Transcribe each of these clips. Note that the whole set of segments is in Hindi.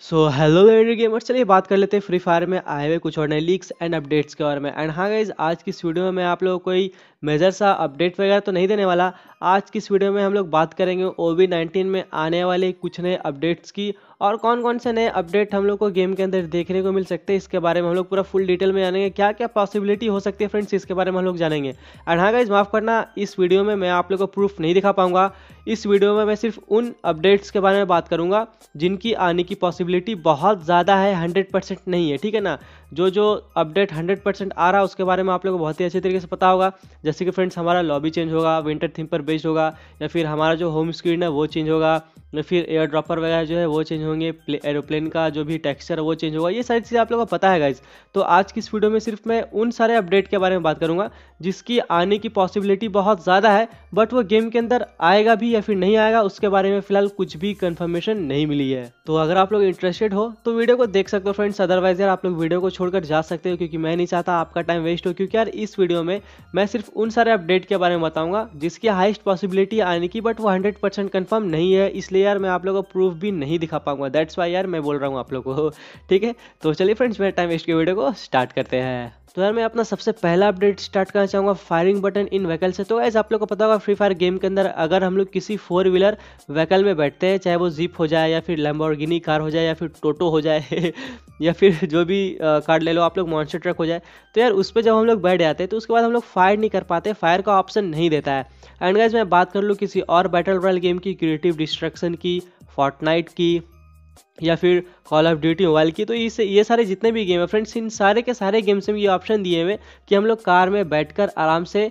हेलो लेडी गेमर्स, चलिए बात कर लेते हैं फ्री फायर में आए हुए कुछ और नए लीक्स एंड अपडेट्स के बारे में। एंड हाँ गाइज, आज की इस वीडियो में मैं आप लोगों को कोई मेजर सा अपडेट वगैरह तो नहीं देने वाला। आज की इस वीडियो में हम लोग बात करेंगे OB19 में आने वाले कुछ नए अपडेट्स की, और कौन कौन से नए अपडेट हम लोग को गेम के अंदर देखने को मिल सकते हैं इसके बारे में हम लोग पूरा फुल डिटेल में जानेंगे। क्या क्या पॉसिबिलिटी हो सकती है फ्रेंड्स, इसके बारे में हम लोग जानेंगे। एंड हाँ गाइज, माफ़ करना, इस वीडियो में मैं आप लोग को प्रूफ नहीं दिखा पाऊंगा। इस वीडियो में मैं सिर्फ उन अपडेट्स के बारे में बात करूंगा जिनकी आने की पॉसिबिलिटी बहुत ज़्यादा है, 100% नहीं है, ठीक है ना। जो अपडेट 100% आ रहा है उसके बारे में आप लोगों को बहुत ही अच्छे तरीके से पता होगा। जैसे कि फ्रेंड्स, हमारा लॉबी चेंज होगा, विंटर थीम पर बेस्ड होगा, या फिर हमारा जो होम स्क्रीन है वो चेंज होगा, या फिर एयर ड्रॉपर वगैरह जो है वो चेंज होंगे, एरोप्लेन का जो भी टेक्सचर है वो चेंज होगा। ये सारी चीज़ें आप लोगों को पता है गाइज। तो आज की इस वीडियो में सिर्फ मैं उन सारे अपडेट के बारे में बात करूंगा जिसकी आने की पॉसिबिलिटी बहुत ज़्यादा है, बट वो गेम के अंदर आएगा भी या फिर नहीं आएगा उसके बारे में फिलहाल कुछ भी कंफर्मेशन नहीं मिली है। तो अगर आप लोग इंटरेस्टेड हो तो वीडियो को देख सकते हो फ्रेंड्स, अदरवाइज यार आप लोग वीडियो को छोड़कर जा सकते हो, क्योंकि मैं नहीं चाहता आपका टाइम वेस्ट हो। क्योंकि यार इस वीडियो में मैं सिर्फ उन सारे अपडेट के बारे में बताऊंगा जिसकी हाईएस्ट पॉसिबिलिटी आने की, बट वो 100% कंफर्म नहीं है, इसलिए यार मैं आप लोगों को प्रूफ भी नहीं दिखा पाऊंगा। दैट्स वाई यार मैं बोल रहा हूँ आप लोगों को, ठीक है। तो चलिए फ्रेंड्स, मेरे टाइम वेस्ट के वीडियो को स्टार्ट करते हैं। तो यार मैं अपना सबसे पहला अपडेट स्टार्ट करना चाहूँगा फायरिंग बटन इन व्हीकल से। तो गाइस, आप लोग को पता होगा फ्री फायर गेम के अंदर अगर हम लोग किसी 4 व्हीलर व्हीकल में बैठते हैं, चाहे वो जीप हो जाए या फिर लैम्बोर्गिनी कार हो जाए या फिर टोटो हो जाए या फिर जो भी कार ले लो आप लोग, मॉन्स्टर ट्रक हो जाए, तो यार उस पर जब हम लोग बैठ जाते हैं तो उसके बाद हम लोग फायर नहीं कर पाते, फायर का ऑप्शन नहीं देता है। एंड गाइस, मैं बात कर लूँ किसी और बैटल रॉयल गेम की, क्रिएटिव डिस्ट्रक्शन की, फोर्टनाइट की, या फिर कॉल ऑफ ड्यूटी मोबाइल की, तो ये सारे जितने भी गेम है फ्रेंड्स, इन सारे के सारे गेम्स में ये ऑप्शन दिए हुए कि हम लोग कार में बैठकर आराम से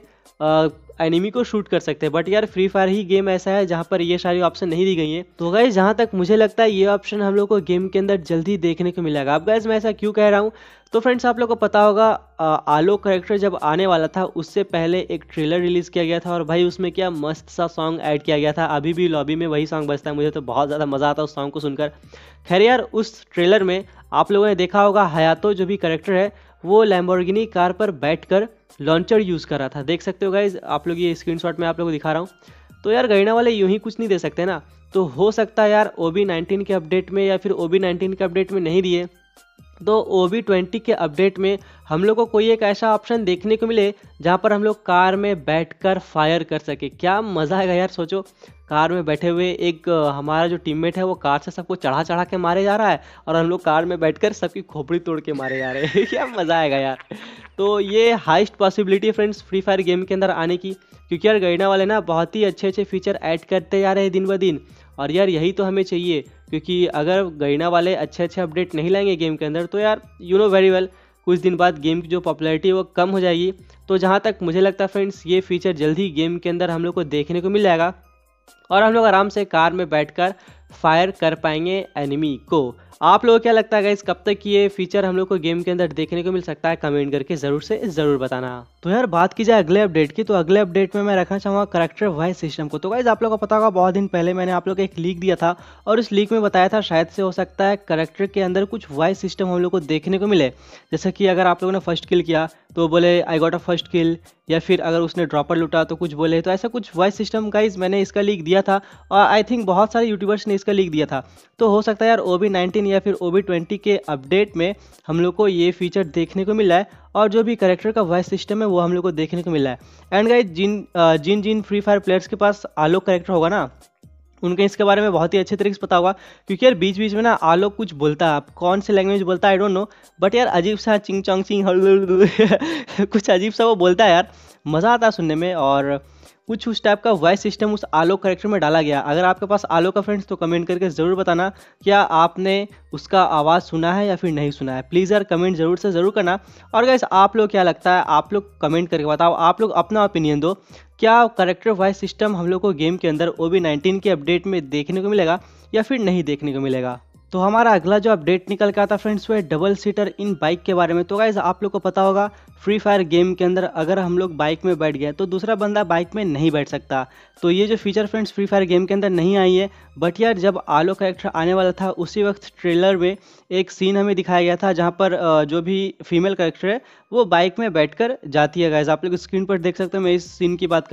एनिमी को शूट कर सकते हैं। बट यार फ्री फायर ही गेम ऐसा है जहाँ पर ये सारी ऑप्शन नहीं दी गई हैं। तो गाइस, जहाँ तक मुझे लगता है ये ऑप्शन हम लोग को गेम के अंदर जल्दी देखने को मिलेगा। अब गाइस, मैं ऐसा क्यों कह रहा हूँ, तो फ्रेंड्स आप लोग को पता होगा आलोक कैरेक्टर जब आने वाला था उससे पहले एक ट्रेलर रिलीज किया गया था, और भाई उसमें क्या मस्त सा सॉन्ग ऐड किया गया था। अभी भी लॉबी में वही सॉन्ग बजता है, मुझे तो बहुत ज़्यादा मज़ा आता है उस सॉन्ग को सुनकर। खैर यार, उस ट्रेलर में आप लोगों ने देखा होगा हयातो जो भी कैरेक्टर है वो लैम्बोर्गिनी कार पर बैठकर लॉन्चर यूज़ कर रहा था। देख सकते हो गाइज आप लोग, ये स्क्रीनशॉट में आप लोगों को दिखा रहा हूँ। तो यार गैना वाले यूं ही कुछ नहीं दे सकते ना, तो हो सकता है यार OB19 के अपडेट में या फिर OB19 के अपडेट में नहीं दिए तो OB20 के अपडेट में हम लोग को कोई एक ऐसा ऑप्शन देखने को मिले जहाँ पर हम लोग कार में बैठकर फायर कर सके। क्या मज़ा आएगा यार, सोचो कार में बैठे हुए एक हमारा जो टीममेट है वो कार से सबको चढ़ा चढ़ा के मारे जा रहा है, और हम लोग कार में बैठकर सबकी खोपड़ी तोड़ के मारे जा रहे हैं क्या मज़ा आएगा यार। तो ये हाईएस्ट पॉसिबिलिटी है फ्रेंड्स फ्री फायर गेम के अंदर आने की, क्योंकि यार गैना वाले ना बहुत ही अच्छे अच्छे फीचर ऐड करते जा रहे हैं दिन ब दिन, और यार यही तो हमें चाहिए। क्योंकि अगर गैना वाले अच्छे अच्छे अपडेट नहीं लाएंगे गेम के अंदर तो यार यू नो वेरी वेल कुछ दिन बाद गेम की जो पॉपुलैरिटी है वो कम हो जाएगी। तो जहाँ तक मुझे लगता है फ्रेंड्स, ये फीचर जल्द ही गेम के अंदर हम लोग को देखने को मिल जाएगा, और हम लोग आराम से कार में बैठकर फायर कर पाएंगे एनिमी को। आप लोगों को क्या लगता है गाइस, कब तक ये फीचर हम लोग को गेम के अंदर देखने को मिल सकता है? कमेंट करके ज़रूर से ज़रूर बताना। तो यार बात की जाए अगले अपडेट की, तो अगले अपडेट में मैं रखना चाहूँगा करेक्टर वॉइस सिस्टम को। तो गाइस, आप लोगों को पता होगा बहुत दिन पहले मैंने आप लोग को एक लीक दिया था, और इस लीक में बताया था शायद से हो सकता है करेक्टर के अंदर कुछ वॉइस सिस्टम हम लोग को देखने को मिले। जैसे कि अगर आप लोगों ने फर्स्ट किल किया तो बोले I got a first kill, या फिर अगर उसने ड्रॉपर लूटा तो कुछ बोले। तो ऐसा कुछ वॉइस सिस्टम गाइस मैंने इसका लीक दिया था, और आई थिंक बहुत सारे यूट्यूबर्स ने इसका लीक दिया था। तो हो सकता है यार OB19 या फिर OB20 के अपडेट में हम लोग को ये फीचर देखने को मिला है, और जो भी कैरेक्टर का वॉइस सिस्टम है वो हम लोग को देखने को मिला है। एंड गाइस, जिन जिन फ्री फायर प्लेयर्स के पास आलोक कैरेक्टर होगा ना, उनके इसके बारे में बहुत ही अच्छे तरीके से पता होगा। क्योंकि यार बीच बीच में ना आलोक कुछ बोलता है, आप कौन से लैंग्वेज बोलता है आई डोंट नो, बट यार अजीब सा चिंग चोंग चिंग कुछ अजीब सा वो बोलता है यार, मज़ा आता है सुनने में। और कुछ उस टाइप का वॉइस सिस्टम उस आलोक कैरेक्टर में डाला गया। अगर आपके पास आलोक का फ्रेंड्स तो कमेंट करके ज़रूर बताना, क्या आपने उसका आवाज़ सुना है या फिर नहीं सुना है। प्लीज़ यार कमेंट ज़रूर से ज़रूर करना। और गाइस, आप लोग क्या लगता है, आप लोग कमेंट करके बताओ, आप लोग अपना ओपिनियन दो, क्या करेक्टर वॉइस सिस्टम हम लोग को गेम के अंदर OB19 के अपडेट में देखने को मिलेगा या फिर नहीं देखने को मिलेगा। तो हमारा अगला जो अपडेट निकल के आता फ्रेंड्स वो है डबल सीटर इन बाइक के बारे में। तो गाइज आप लोग को पता होगा फ्री फायर गेम के अंदर अगर हम लोग बाइक में बैठ गए तो दूसरा बंदा बाइक में नहीं बैठ सकता। तो ये जो feature friends free fire game के अंदर नहीं आई है, बट यार जब आलो कैरेक्टर आने वाला था उसी वक्त ट्रेलर में एक सीन हमें दिखाया गया था जहाँ पर जो भी फीमेल कैरेक्टर है वो बाइक में बैठकर जाती है। गाइज आप लोग स्क्रीन पर देख सकते हो, मैं इस सीन की बात कर रहा हूँ।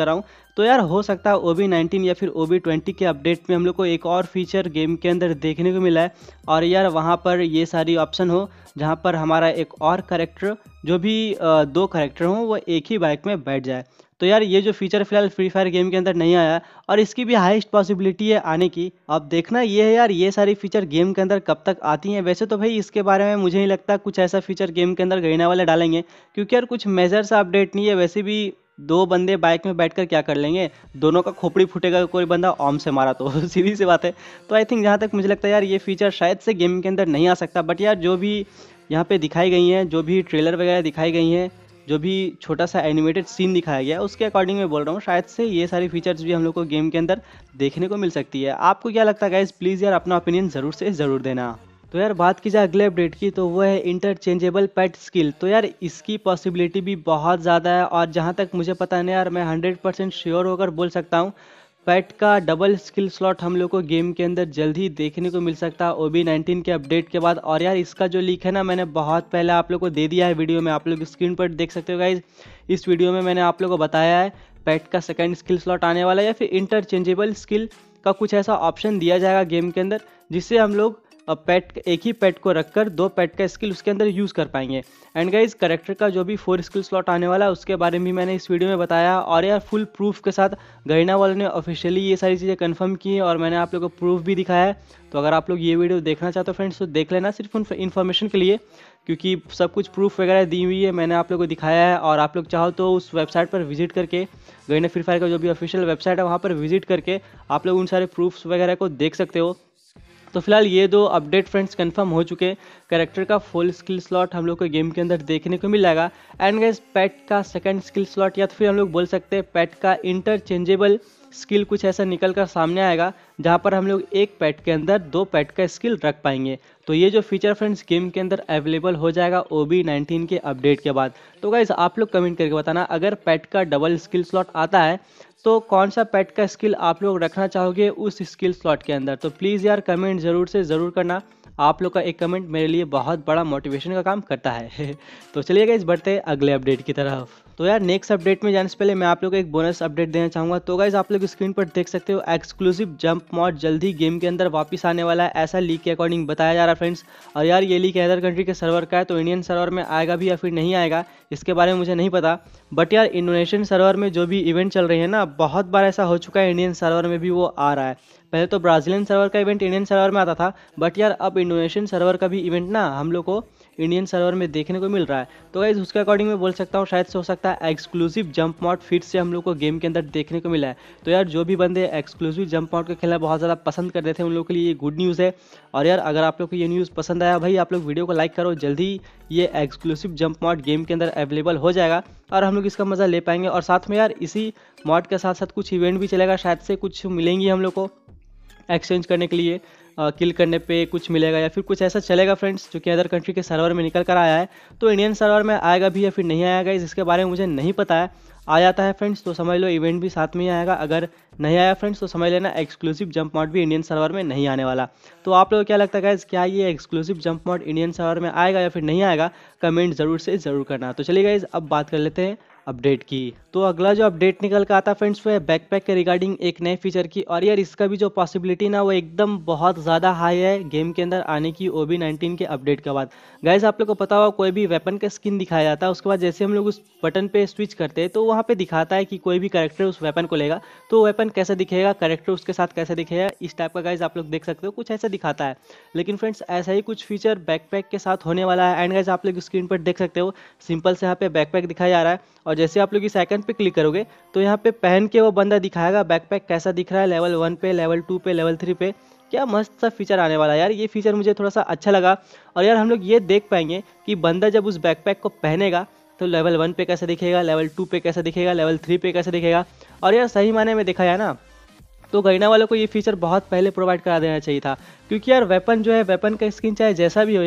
तो यार हो सकता है OB19 या फिर OB20 के अपडेट में हम लोग को एक और फीचर गेम के अंदर देखने को मिला है, और यार वहाँ पर ये सारी ऑप्शन हो जहाँ पर हमारा एक और करेक्टर, जो भी 2 करेक्टर हों, वो एक ही बाइक में बैठ जाए। तो यार ये जो फीचर फिलहाल फ्री फायर गेम के अंदर नहीं आया, और इसकी भी हाईएस्ट पॉसिबिलिटी है आने की। अब देखना ये है यार, ये सारी फीचर गेम के अंदर कब तक आती हैं। वैसे तो भाई इसके बारे में मुझे नहीं लगता कुछ ऐसा फीचर गेम के अंदर गरीना वाले डालेंगे, क्योंकि यार कुछ मेजर सा अपडेट नहीं है। वैसे भी 2 बंदे बाइक में बैठकर क्या कर लेंगे, दोनों का खोपड़ी फूटेगा कोई बंदा ऑम से मारा तो सीधी सी बात है। तो आई थिंक जहाँ तक मुझे लगता है यार, ये फीचर शायद से गेम के अंदर नहीं आ सकता। बट यार जो भी यहाँ पे दिखाई गई हैं, जो भी ट्रेलर वगैरह दिखाई गई हैं, जो भी छोटा सा एनिमेटेड सीन दिखाया गया है, उसके अकॉर्डिंग मैं बोल रहा हूँ, शायद से ये सारी फीचर्स भी हम लोग को गेम के अंदर देखने को मिल सकती है। आपको क्या लगता है गाइस, प्लीज़ यार अपना ओपिनियन ज़रूर से ज़रूर देना। तो यार बात की जाए अगले अपडेट की, तो वो है इंटरचेंजेबल पेट स्किल। तो यार इसकी पॉसिबिलिटी भी बहुत ज़्यादा है, और जहाँ तक मुझे पता नहीं यार, मैं 100% श्योर होकर बोल सकता हूँ, पेट का डबल स्किल स्लॉट हम लोग को गेम के अंदर जल्द ही देखने को मिल सकता है OB19 के अपडेट के बाद। और यार इसका जो लीक है ना, मैंने बहुत पहले आप लोग को दे दिया है वीडियो में, आप लोग स्क्रीन पर देख सकते हो गाइज। इस वीडियो में मैंने आप लोग को बताया है पेट का सेकंड स्किल स्लॉट आने वाला है, या फिर इंटरचेंजेबल स्किल का कुछ ऐसा ऑप्शन दिया जाएगा गेम के अंदर, जिससे हम लोग पेट, एक ही पेट को रखकर 2 पेट का स्किल उसके अंदर यूज़ कर पाएंगे। एंड गाइज करेक्टर का जो भी 4 स्किल स्लॉट आने वाला है, उसके बारे में भी मैंने इस वीडियो में बताया, और यार फुल प्रूफ के साथ गरीना वालों ने ऑफिशियली ये सारी चीज़ें कंफर्म की है, और मैंने आप लोगों को प्रूफ भी दिखाया है। तो अगर आप लोग ये वीडियो देखना चाहते हो फ्रेंड्स, तो देख लेना सिर्फ इन्फॉर्मेशन के लिए, क्योंकि सब कुछ प्रूफ वगैरह दी हुई है, मैंने आप लोगों को दिखाया है। और आप लोग चाहो तो उस वेबसाइट पर विजिट करके, गरीना फ्री फायर का जो भी ऑफिशियल वेबसाइट है, वहाँ पर विजिट करके आप लोग उन सारे प्रूफ्स वगैरह को देख सकते हो। तो फिलहाल ये 2 अपडेट फ्रेंड्स कंफर्म हो चुके हैं। कैरेक्टर का फुल स्किल स्लॉट हम लोग को गेम के अंदर देखने को मिल जाएगा, एंड गाइस पेट का सेकंड स्किल स्लॉट, या तो फिर हम लोग बोल सकते हैं पेट का इंटरचेंजेबल स्किल कुछ ऐसा निकल कर सामने आएगा, जहां पर हम लोग एक पेट के अंदर 2 पेट का स्किल रख पाएंगे। तो ये जो फीचर फ्रेंड्स गेम के अंदर अवेलेबल हो जाएगा OB19 के अपडेट के बाद। तो गाइस आप लोग कमेंट करके बताना, अगर पेट का डबल स्किल स्लॉट आता है तो कौन सा पेट का स्किल आप लोग रखना चाहोगे उस स्किल स्लॉट के अंदर। तो प्लीज़ यार कमेंट ज़रूर से ज़रूर करना, आप लोग का एक कमेंट मेरे लिए बहुत बड़ा मोटिवेशन का काम करता है। तो चलिए गाइस बढ़ते हैं अगले अपडेट की तरफ। तो यार नेक्स्ट अपडेट में जाने से पहले मैं आप लोग को एक बोनस अपडेट देना चाहूँगा। तो गाइस आप लोग स्क्रीन पर देख सकते हो, एक्सक्लूसिव जंप मॉड जल्द ही गेम के अंदर वापस आने वाला है, ऐसा लीक के अकॉर्डिंग बताया जा रहा है फ्रेंड्स। और यार ये लीक अदर कंट्री के सर्वर का है, तो इंडियन सर्वर में आएगा भी या फिर नहीं आएगा, इसके बारे में मुझे नहीं पता। बट यार इंडोनेशियन सर्वर में जो भी इवेंट चल रही है ना, बहुत बार ऐसा हो चुका है इंडियन सर्वर में भी वो आ रहा है। पहले तो ब्राज़ीलियन सर्वर का इवेंट इंडियन सर्वर में आता था, बट यार अब इंडोनेशियन सर्वर का भी इवेंट ना हम लोग को इंडियन सर्वर में देखने को मिल रहा है। तो गाइस उसके अकॉर्डिंग मैं बोल सकता हूँ, शायद से हो सकता है एक्सक्लूसिव जंप मॉड फिर से हम लोग को गेम के अंदर देखने को मिला है। तो यार जो भी बंदे एक्सक्लूसिव जंप मॉड को खेलना बहुत ज़्यादा पसंद करते थे, उन लोगों के लिए ये गुड न्यूज़ है। और यार अगर आप लोग को ये न्यूज़ पसंद आया भाई, आप लोग वीडियो को लाइक करो, जल्दी ये एक्सक्लूसिव जंप मॉड गेम के अंदर अवेलेबल हो जाएगा, और हम लोग इसका मज़ा ले पाएंगे। और साथ में यार इसी मॉड के साथ साथ कुछ इवेंट भी चलेगा, शायद से कुछ मिलेंगी हम लोग को एक्सचेंज करने के लिए, किल करने पे कुछ मिलेगा, या फिर कुछ ऐसा चलेगा फ्रेंड्स जो कि अदर कंट्री के सर्वर में निकल कर आया है। तो इंडियन सर्वर में आएगा भी या फिर नहीं आएगा, इसके बारे में मुझे नहीं पता है। आ जाता है फ्रेंड्स तो समझ लो इवेंट भी साथ में ही आएगा, अगर नहीं आया फ्रेंड्स तो समझ लेना एक्सक्लूसिव जंप मॉड भी इंडियन सर्वर में नहीं आने वाला। तो आप लोगों को क्या लगता है गाइस, क्या ये exclusive jump mode Indian server में आएगा या फिर नहीं आएगा, कमेंट ज़रूर से ज़रूर करना। तो चलिए गाइस अब बात कर लेते हैं अपडेट की। तो अगला जो अपडेट निकल कर आता है फ्रेंड्स, वो है बैकपैक के रिगार्डिंग एक नए फीचर की। और यार इसका भी जो पॉसिबिलिटी ना, वो एकदम बहुत ज़्यादा हाई है गेम के अंदर आने की OB19 के अपडेट के बाद। गाइस आप लोग को पता होगा, कोई भी वेपन का स्किन दिखाया जाता है, उसके बाद जैसे हम लोग उस बटन पे स्विच करते हैं, तो वहाँ पे दिखाता है कि कोई भी कैरेक्टर उस वेपन को लेगा तो वेपन कैसा दिखेगा, कैरेक्टर उसके साथ कैसे दिखेगा, इस टाइप का गाइस आप लोग देख सकते हो, कुछ ऐसा दिखाता है। लेकिन फ्रेंड्स ऐसा ही कुछ फीचर बैकपैक के साथ होने वाला है। एंड गाइस आप लोग स्क्रीन पर देख सकते हो, सिंपल से यहाँ पे बैकपैक दिखाया जा रहा है, और जैसे आप लोग इस आइकन पे क्लिक करोगे तो यहाँ पे पहन के वो बंदा दिखाएगा बैकपैक कैसा दिख रहा है, लेवल 1 पे, लेवल 2 पे, लेवल 3 पे। क्या मस्त सा फीचर आने वाला है यार, ये फीचर मुझे थोड़ा सा अच्छा लगा। और यार हम लोग ये देख पाएंगे कि बंदा जब उस बैकपैक को पहनेगा तो लेवल 1 पे कैसा दिखेगा, लेवल 2 पे कैसा दिखेगा, लेवल 3 पे कैसा दिखेगा। और यार सही मायने में देखा जाए ना, तो गरीना वालों को ये फीचर बहुत पहले प्रोवाइड करा देना चाहिए था, क्योंकि यार वेपन जो है, वेपन का स्किन चाहे जैसा भी हो यार,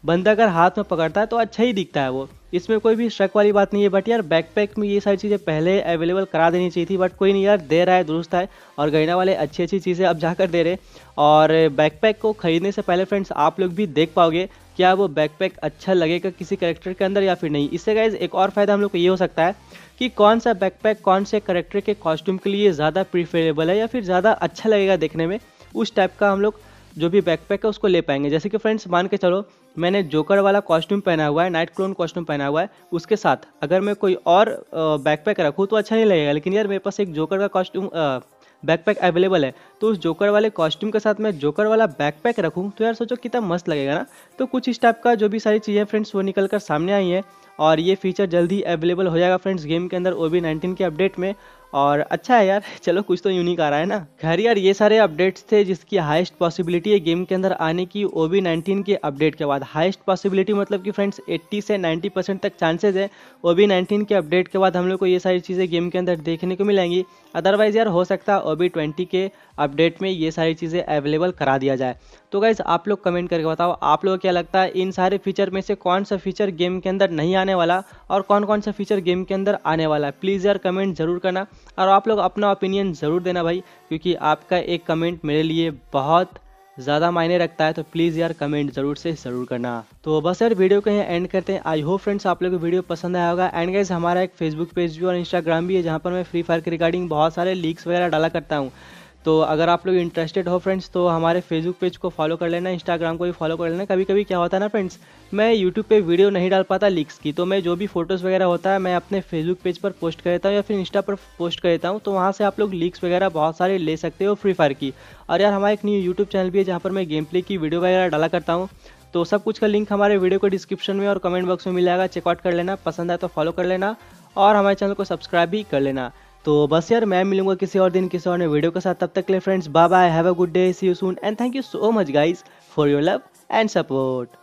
बंदा अगर हाथ में पकड़ता है तो अच्छा ही दिखता है वो, इसमें कोई भी शक वाली बात नहीं है। बट यार बैकपैक में ये सारी चीज़ें पहले अवेलेबल करा देनी चाहिए थी, बट कोई नहीं यार, दे रहा है दुरुस्त है। और गैना वाले अच्छी अच्छी चीज़ें अब जाकर दे रहे। और बैकपैक को खरीदने से पहले फ्रेंड्स आप लोग भी देख पाओगे क्या वो बैकपैक अच्छा लगेगा किसी कैरेक्टर के अंदर या फिर नहीं। इससे गाइज एक और फ़ायदा हम लोग को ये हो सकता है कि कौन सा बैकपैक कौन से कैरेक्टर के कॉस्ट्यूम के लिए ज़्यादा प्रीफरेबल है या फिर ज़्यादा अच्छा लगेगा देखने में, उस टाइप का हम लोग जो भी बैकपैक है उसको ले पाएंगे। जैसे कि फ्रेंड्स मान के चलो मैंने जोकर वाला कॉस्ट्यूम पहना हुआ है, नाइट क्लोन कॉस्ट्यूम पहना हुआ है, उसके साथ अगर मैं कोई और बैकपैक रखूँ तो अच्छा नहीं लगेगा। लेकिन यार मेरे पास एक जोकर का कॉस्ट्यूम बैकपैक अवेलेबल है, तो उस जोकर वाले कॉस्ट्यूम के साथ मैं जोकर वाला बैकपैक रखूँ तो यार सोचो कितना मस्त लगेगा ना। तो कुछ इस टाइप का जो भी सारी चीज़ें फ्रेंड्स वो निकल कर सामने आई हैं, और ये फीचर जल्दी अवेलेबल हो जाएगा फ्रेंड्स गेम के अंदर OB19 के अपडेट में। और अच्छा है यार, चलो कुछ तो यूनिक आ रहा है ना। खैर यार ये सारे अपडेट्स थे जिसकी हाईएस्ट पॉसिबिलिटी है गेम के अंदर आने की OB19 के अपडेट के बाद। हाईएस्ट पॉसिबिलिटी मतलब कि फ्रेंड्स 80 से 90% तक चांसेस है OB19 के अपडेट के बाद हम लोग को ये सारी चीज़ें गेम के अंदर देखने को मिलेंगी। अदरवाइज यार हो सकता है OB20 के अपडेट में ये सारी चीज़ें अवेलेबल करा दिया जाए। तो गाइज आप लोग कमेंट करके बताओ आप लोगों को क्या लगता है इन सारे फीचर में से कौन सा फीचर गेम के अंदर नहीं आने वाला और कौन कौन सा फीचर गेम के अंदर आने वाला है। प्लीज़ यार कमेंट ज़रूर करना, और आप लोग अपना ओपिनियन ज़रूर देना भाई, क्योंकि आपका एक कमेंट मेरे लिए बहुत ज़्यादा मायने रखता है। तो प्लीज़ यार कमेंट ज़रूर से ज़रूर करना। तो बस यार वीडियो को यहाँ एंड करते हैं। आई होप फ्रेंड्स आप लोगों को वीडियो पसंद आया होगा। एंड गाइस हमारा एक फेसबुक पेज भी और इंस्टाग्राम भी है जहाँ पर मैं फ्री फायर के रिगार्डिंग बहुत सारे लीक्स वगैरह डाला करता हूँ। तो अगर आप लोग इंटरेस्टेड हो फ्रेंड्स तो हमारे फेसबुक पेज को फॉलो कर लेना, इंस्टाग्राम को भी फॉलो कर लेना। कभी कभी क्या होता है ना फ्रेंड्स, मैं यूट्यूब पे वीडियो नहीं डाल पाता लीक्स की, तो मैं जो भी फोटोज़ वगैरह होता है मैं अपने फेसबुक पेज पर पोस्ट कर देता हूँ या फिर इंस्टा पर पोस्ट कर देता हूँ। तो वहाँ से आप लोग लीक्स वगैरह बहुत सारे ले सकते हो फ्री फायर की। और यार हमारा एक न्यू यूट्यूब चैनल भी है जहाँ पर मैं गेम प्ले की वीडियो वगैरह डाला करता हूँ। तो सब कुछ का लिंक हमारे वीडियो को डिस्क्रिप्शन में और कमेंट बॉक्स में मिल जाएगा, चेकआउट कर लेना, पसंद आए तो फॉलो कर लेना और हमारे चैनल को सब्सक्राइब भी कर लेना। तो बस यार मैं मिलूंगा किसी और दिन किसी और नए वीडियो के साथ। तब तक के लिए friends bye bye, have a good day, see you soon and thank you so much guys for your love and support.